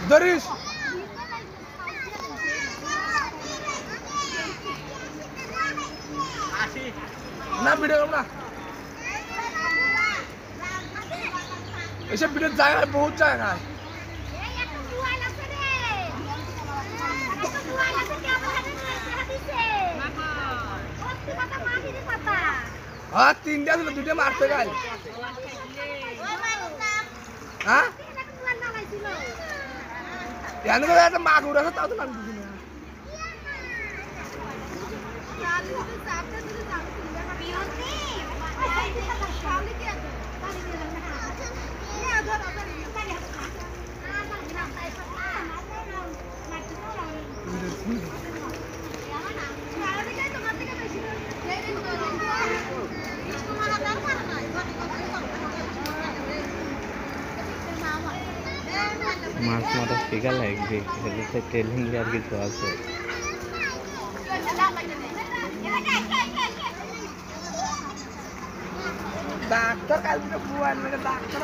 ধরিস না ভিডিও করব না এসব ভিডিও জায়গায় বহুত জায়গায় हाँ 3 दिन 2 दिन मारते गए हाँ यानी तो यार मागुरा था तो ना মাছ মারা শিখা লাগবে ট্রেনিং আর কিছু আছে ডাক্তার কালকে বুয়ান মানে ডাক্তার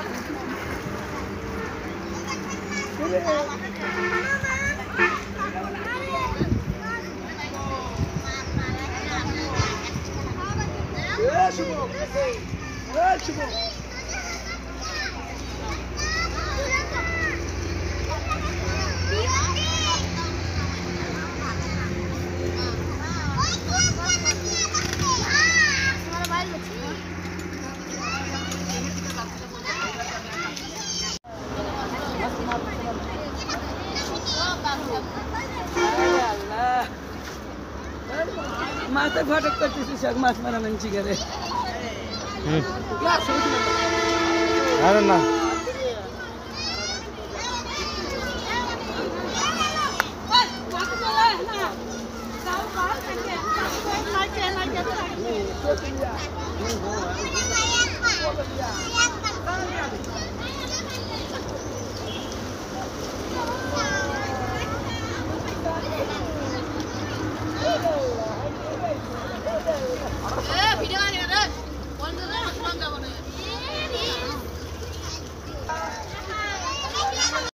শুভ माता घटक करते शक मास मारा मंची करे क्या सोच अरे ना